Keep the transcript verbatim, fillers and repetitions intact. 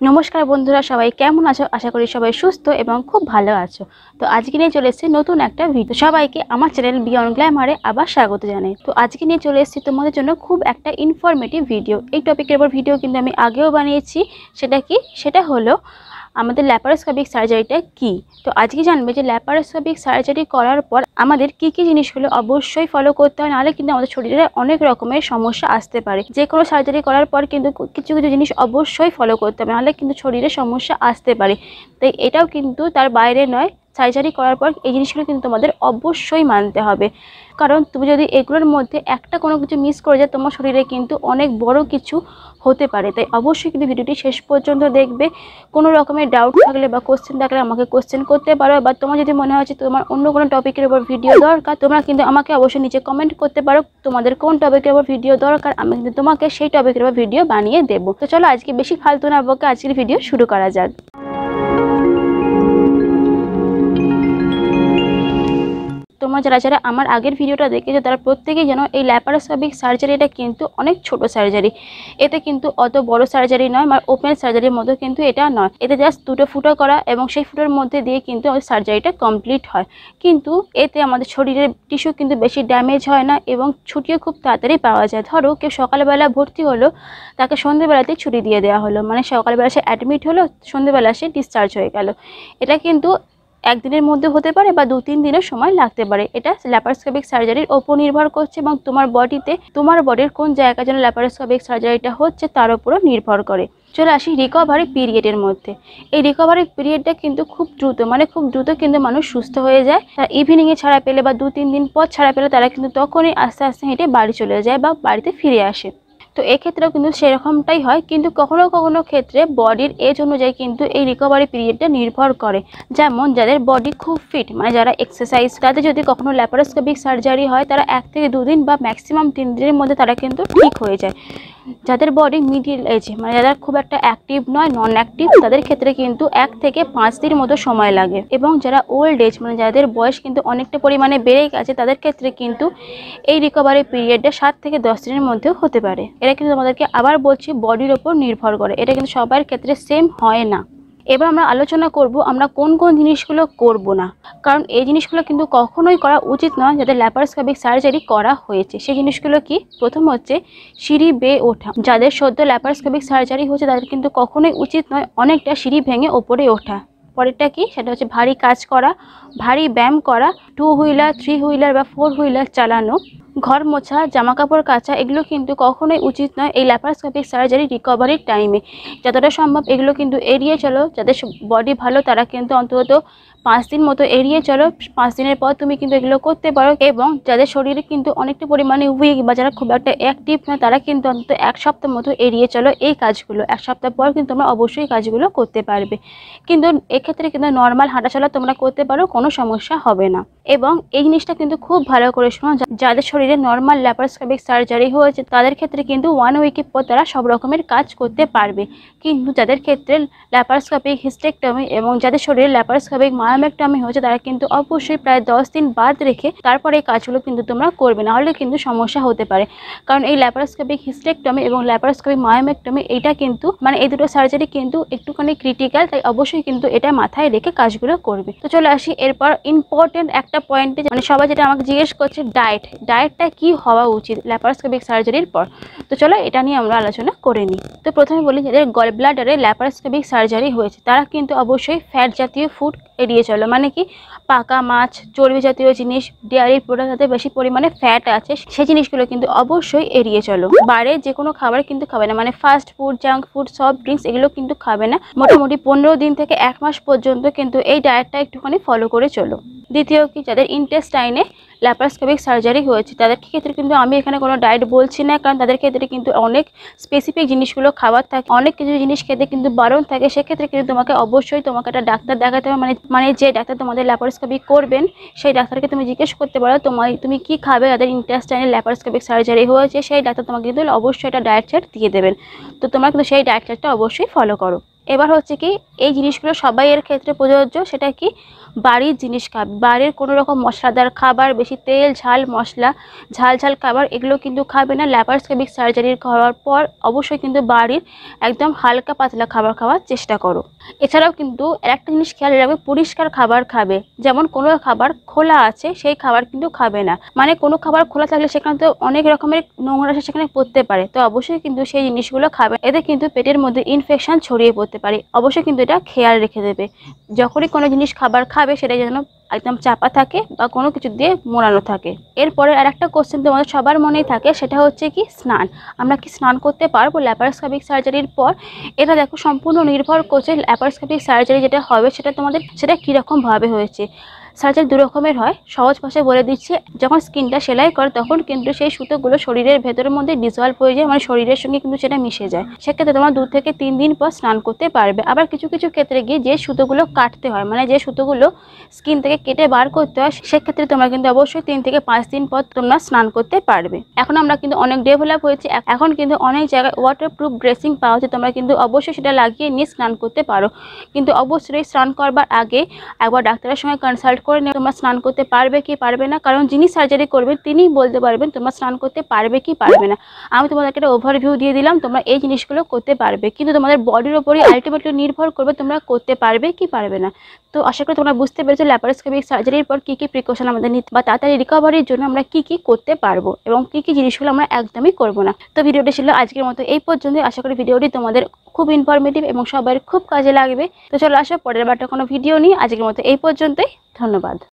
নমস্কার বন্ধুরা, সবাই কেমন আছো? আশা করি সবাই সুস্থ এবং খুব ভালো আছো। তো আজকে নিয়ে চলে এসেছি নতুন একটা ভিডিও। সবাইকে আমার চ্যানেল বিয়ন্ড গ্ল্যামারে আবার স্বাগত জানাই। তো আজকে নিয়ে চলে এসেছি তোমাদের জন্য খুব একটা ইনফরমেটিভ ভিডিও। এই টপিকের উপর ভিডিও কিন্তু আমি আগেও বানিয়েছি। সেটা কি? সেটা হলো আমাদের ল্যাপারোস্কোপিক সার্জারিটা কি। তো আজকে জানবে যে ল্যাপারোস্কোপিক সার্জারি করার পর আমাদের কি কি জিনিসগুলো অবশ্যই ফলো করতে হয়, নাহলে কিন্তু আমাদের শরীরে অনেক রকমের সমস্যা আসতে পারে। যে কোনো সার্জারি করার পর কিন্তু কিছু কিছু জিনিস অবশ্যই ফলো করতে হবে, নাহলে কিন্তু শরীরে সমস্যা আসতে পারে। তাই এটাও কিন্তু তার বাইরে নয়, সার্জারি করার পর এই জিনিসগুলো কিন্তু তোমাদের অবশ্যই মানতে হবে। কারণ তুমি যদি এগুলোর মধ্যে একটা কোনো কিছু মিস করে যায়, তোমার শরীরে কিন্তু অনেক বড় কিছু হতে পারে। তাই অবশ্যই কিন্তু ভিডিওটি শেষ পর্যন্ত দেখবে। কোনো রকমের ডাউট থাকলে বা কোশ্চেন থাকলে আমাকে কোশ্চেন করতে পারো, বা তোমার যদি মনে হয় যে তোমার অন্য কোনো টপিকের উপর ভিডিও দরকার, তোমরা কিন্তু আমাকে অবশ্যই নিচে কমেন্ট করতে পারো তোমাদের কোন টপিকের উপর ভিডিও দরকার। আমি কিন্তু তোমাকে সেই টপিকের উপর ভিডিও বানিয়ে দেবো। তো চলো আজকে বেশি ফালতু না বকে আজকের ভিডিও শুরু করা যাক। তোমরা যারা যারা আমার আগের ভিডিওটা দেখেছো তারা প্রত্যেকেই জানো এই ল্যাপারোস্কোপিক সার্জারিটা কিন্তু অনেক ছোট সার্জারি। এতে কিন্তু অত বড় সার্জারি নয়, মানে ওপেন সার্জারির মতো কিন্তু এটা নয়। এতে জাস্ট দুটো ফুটো করা এবং সেই ফুটোর মধ্যে দিয়ে কিন্তু আমাদের সার্জারিটা কমপ্লিট হয়। কিন্তু এতে আমাদের শরীরের টিস্যু কিন্তু বেশি ড্যামেজ হয় না এবং ছুটিও খুব তাড়াতাড়ি পাওয়া যায়। ধরো কেউ সকালবেলা ভর্তি হলো, তাকে সন্ধ্যেবেলাতেই ছুটি দিয়ে দেওয়া হলো, মানে সকালবেলা সে অ্যাডমিট হলো, সন্ধ্যেবেলা সে ডিসচার্জ হয়ে গেল। এটা কিন্তু একদিনের মধ্যে হতে পারে বা দু তিন দিনের সময় লাগতে পারে। এটা ল্যাপারোস্কোপিক সার্জারির ওপর নির্ভর করছে এবং তোমার বডিতে তোমার বডির কোন জায়গার জন্য ল্যাপারোস্কোপিক সার্জারিটা হচ্ছে তার উপরও নির্ভর করে। চলে আসি রিকভারি পিরিয়ডের মধ্যে। এই রিকভারি পিরিয়ডটা কিন্তু খুব দ্রুত, মানে খুব দ্রুত কিন্তু মানুষ সুস্থ হয়ে যায়। তারা ইভিনিংয়ে ছাড়া পেলে বা দু তিন দিন পর ছাড়া পেলে তারা কিন্তু তখনই আস্তে আস্তে হেঁটে বাড়ি চলে যায় বা বাড়িতে ফিরে আসে। তো এক্ষেত্রেও কিন্তু সেরকমটাই হয়, কিন্তু কখনো কখনো ক্ষেত্রে বডির এজ অনুযায়ী কিন্তু এই রিকভারি পিরিয়ডটা নির্ভর করে। যেমন যাদের বডি খুব ফিট, মানে যারা এক্সারসাইজ, তাদের যদি কখনো ল্যাপারোস্কোপিক সার্জারি হয় তারা এক থেকে দুদিন বা ম্যাক্সিমাম তিন দিনের মধ্যে তারা কিন্তু ঠিক হয়ে যায়। যাদের বডি মিডিল এজ, মানে যারা খুব একটা অ্যাক্টিভ নয়, নন অ্যাক্টিভ, তাদের ক্ষেত্রে কিন্তু এক থেকে পাঁচ দিন মতো সময় লাগে। এবং যারা ওল্ড এজ, মানে যাদের বয়স কিন্তু অনেকটা পরিমাণে বেড়ে গেছে, তাদের ক্ষেত্রে কিন্তু এই রিকভারি পিরিয়ডটা সাত থেকে দশ দিনের মধ্যেও হতে পারে। এটা কিন্তু আমাদেরকে আবার বলছি বডির ওপর নির্ভর করে, এটা কিন্তু সবার ক্ষেত্রে সেম হয় না। এবার আমরা আলোচনা করব আমরা কোন কোন জিনিসগুলো করব না, কারণ এই জিনিসগুলো কিন্তু কখনোই করা উচিত নয় যাদের ল্যাপারোস্কোপিক সার্জারি করা হয়েছে। সেই জিনিসগুলো কি? প্রথম হচ্ছে সিঁড়ি বেয়ে ওঠা। যাদের সদ্য ল্যাপারোস্কোপিক সার্জারি হচ্ছে তাদের কিন্তু কখনোই উচিত নয় অনেকটা সিঁড়ি ভেঙে ওপরে ওঠা। পরেরটা কি? সেটা হচ্ছে ভারী কাজ করা, ভারী ব্যায়াম করা, টু হুইলার, থ্রি হুইলার বা ফোর হুইলার চালানো, ঘর মোছা, জামা কাপড় কাচা, এগুলো কিন্তু কখনোই উচিত নয় এই ল্যাপারোস্কোপিক সার্জারি রিকভারির টাইমে। যতটা সম্ভব এগুলো কিন্তু এড়িয়ে চলো। যাদের বডি ভালো তারা কিন্তু অন্তত পাঁচ দিন মতো এড়িয়ে চলো। পাঁচ দিনের পর তুমি কিন্তু এগুলো করতে পারো। এবং যাদের শরীরে কিন্তু অনেকটা পরিমাণে উইক বা যারা খুব একটা অ্যাক্টিভ নয়, তারা কিন্তু অন্তত এক সপ্তাহ মতো এড়িয়ে চলো এই কাজগুলো। এক সপ্তাহ পর কিন্তু তোমরা অবশ্যই কাজগুলো করতে পারবে। কিন্তু এক্ষেত্রে কিন্তু নর্মাল হাঁটাচলা তোমরা করতে পারো, কোনো সমস্যা হবে না। এবং এই জিনিসটা কিন্তু খুব ভালো করে শোনো, যাদের শরীরে নর্মাল ল্যাপারোস্কোপিক সার্জারি হয়েছে তাদের ক্ষেত্রে কিন্তু ওয়ান উইকের পর তারা সব রকমের কাজ করতে পারবে। কিন্তু যাদের ক্ষেত্রে ল্যাপারোস্কোপিক হিস্টেক্টমি এবং যাদের শরীরে ল্যাপারোস্কোপিক মায়োমেক্টমি হয়েছে তারা কিন্তু অবশ্যই প্রায় দশ দিন বাদ রেখে তারপরে এই কাজগুলো কিন্তু তোমরা করবে, না হলে কিন্তু সমস্যা হতে পারে। কারণ এই ল্যাপারোস্কোপিক হিস্টেক্টমি এবং ল্যাপারোস্কোপিক মায়োমেক্টমি এটা কিন্তু মানে এই দুটো সার্জারি কিন্তু একটুখানি ক্রিটিক্যাল, তাই অবশ্যই কিন্তু এটা মাথায় রেখে কাজগুলো করবে। তো চলে আসি এরপর ইম্পর্টেন্ট একটা পয়েন্টে, মানে সবাই যেটা আমাকে জিজ্ঞেস করছে ডায়েট, ডায়েটটা কি হওয়া উচিত ল্যাপারোস্কোপিক সার্জারির পর। তো চলো এটা নিয়ে আমরা আলোচনা করে নিই। তো প্রথমে বলি যাদের গল ব্লাডারে ল্যাপারোস্কোপিক সার্জারি হয়েছে তারা কিন্তু অবশ্যই ফ্যাট জাতীয় ফুড এড়িয়ে চলো। মানে কি? পাকা মাছ, চর্বি জাতীয় জিনিস, ডেয়ারি প্রোডাক্ট যাতে বেশি পরিমাণে ফ্যাট আছে সেই জিনিসগুলো কিন্তু অবশ্যই এড়িয়ে চলো। বাইরে যে কোনো খাবার কিন্তু খাবে না, মানে fast food, junk food, soft drinks এগুলো কিন্তু খাবে না। মোটামুটি পনেরো দিন থেকে এক মাস পর্যন্ত কিন্তু এই ডায়েটটা একটুখানি ফলো করে চলো। দ্বিতীয় কি? যাদের ইন্টেস্টাইনে ল্যাপারোস্কোপিক সার্জারি হয়েছে তাদের ক্ষেত্রে কিন্তু আমি এখানে কোনো ডায়েট বলছি না, কারণ তাদের ক্ষেত্রে কিন্তু অনেক স্পেসিফিক জিনিসগুলো খাবার থাকে, অনেক কিছু জিনিস খেতে কিন্তু বারণ থাকে। সেক্ষেত্রে কিন্তু তোমাকে অবশ্যই তোমাকে একটা ডাক্তার দেখাতে হবে, মানে মানে যে ডাক্তার তোমাদের ল্যাপারোস্কোপিক করবেন সেই ডাক্তারকে তুমি জিজ্ঞেস করতে পারো তোমার তুমি কি খাবে। যাদের ইন্টেস্টাইনে ল্যাপারোস্কোপিক সার্জারি হয়েছে সেই ডাক্তার তোমাকে কিন্তু অবশ্যই একটা ডায়েট চার্ট দিয়ে দেবেন। তো তোমরা কিন্তু সেই ডায়েট চার্টটা অবশ্যই ফলো করো। এবার হচ্ছে কি এই জিনিসগুলো সবাই এর ক্ষেত্রে প্রযোজ্য, সেটা কি বাড়ির জিনিস খাবে, বাড়ির কোনো রকম মশলাদার খাবার, বেশি তেল ঝাল মশলা ঝাল ঝাল খাবার এগুলো কিন্তু খাবে না। ল্যাপারোস্কোপিক সার্জারির করার পর অবশ্যই কিন্তু বাড়ির একদম হালকা পাতলা খাবার খাওয়ার চেষ্টা করো। এছাড়াও কিন্তু একটা জিনিস খেয়াল রাখবে, পরিষ্কার খাবার খাবে। যেমন কোনো খাবার খোলা আছে সেই খাবার কিন্তু খাবে না, মানে কোনো খাবার খোলা থাকলে সেখানে তো অনেক রকমের নোংরা সেখানে পড়তে পারে, তো অবশ্যই কিন্তু সেই জিনিসগুলো খাবে, এতে কিন্তু পেটের মধ্যে ইনফেকশন ছড়িয়ে পড়তে পারে। অবশ্যই কিন্তু এটা খেয়াল রেখে দেবে, যখনই কোনো জিনিস খাবার খাবে সেটা যেন একদম চাপা থাকে বা কোনো কিছু দিয়ে মোড়ানো থাকে। এরপরে আর একটা কোশ্চেন তোমাদের সবার মনেই থাকে, সেটা হচ্ছে কি স্নান। আমরা কি স্নান করতে পারবো ল্যাপারোস্কোপিক সার্জারির পর? এটা দেখো সম্পূর্ণ নির্ভর করছে ল্যাপারোস্কোপিক সার্জারি যেটা হবে সেটা তোমাদের সেটা কীরকমভাবে হয়েছে। সার্জারি দু রকমের হয়, সহজ ভাষায় বলে দিচ্ছি। যখন স্কিনটা সেলাই করে তখন কিন্তু সেই সুতোগুলো শরীরের ভেতরের মধ্যে ডিসলভ হয়ে যায়, মানে শরীরের সঙ্গে কিন্তু সেটা মিশে যায়। সেক্ষেত্রে তোমরা দু থেকে তিন দিন পর স্নান করতে পারবে। আবার কিছু কিছু ক্ষেত্রে গিয়ে যে সুতোগুলো কাটতে হয়, মানে যে সুতোগুলো স্কিন থেকে কেটে বার করতে হয়, সেক্ষেত্রে তোমরা কিন্তু অবশ্যই তিন থেকে পাঁচ দিন পর তোমরা স্নান করতে পারবে। এখন আমরা কিন্তু অনেক ডেভেলপ হয়েছি, এখন কিন্তু অনেক জায়গায় ওয়াটারপ্রুফ ড্রেসিং পাওয়া যায়, তোমরা কিন্তু অবশ্যই সেটা লাগিয়ে নিয়ে স্নান করতে পারো। কিন্তু অবশ্যই স্নান করবার আগে একবার ডাক্তারের সঙ্গে কনসাল্ট করে নিয়ে তোমরা স্নান করতে পারবে কি পারবে না, কারণ যিনি সার্জারি করবেন তিনিই বলতে পারবেন তোমরা স্নান করতে পারবে কি পারবে না। আমি তোমাদেরকে একটা ওভারভিউ দিয়ে দিলাম, তোমরা এই জিনিসগুলো করতে পারবে, কিন্তু তোমাদের বডির ওপরই আলটিমেটলি নির্ভর করবে তোমরা করতে পারবে কি পারবে না। তো আশা করি তোমরা বুঝতে পেরেছো ল্যাপারোস্কোপিক সার্জারির পর কী কী প্রিকশন আমাদের নিতে বা তাড়াতাড়ি রিকভারির জন্য আমরা কী কী করতে পারবো এবং কী কী জিনিসগুলো আমরা একদমই করবো না। তো ভিডিওটি ছিল আজকের মতো এই পর্যন্ত। আশা করি ভিডিওটি তোমাদের খুব ইনফরমেটিভ এবং সবার খুব কাজে লাগবে। তো চলো আসো পরের বারটা কোনো ভিডিও নিয়ে, আজকের মতো এই পর্যন্তই। ধন্যবাদ।